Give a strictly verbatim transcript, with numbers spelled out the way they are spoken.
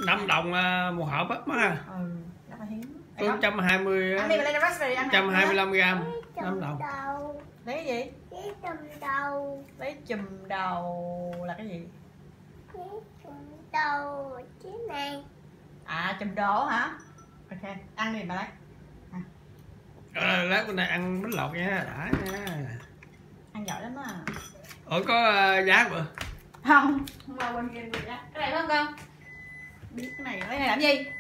năm đồng một hộp á má. Ừ, rất là hiếm. Có một trăm hai mươi Ăn đi, mà lên raspberry ăn. một trăm hai mươi lăm gram năm đồng. Lấy cái gì? Lấy chùm đầu. Lấy chùm đầu là cái gì? Lấy chùm đầu chứ này. À, chùm đồ hả? Ok, ăn đi bà lấy. À. À, lát bên này ăn bánh lọt nha, đã nha. Ăn giỏi lắm á. Ủa có uh, giá không? Không, không qua bên kia được giá. Cái này phải không con? Biết cái này, lấy này làm gì?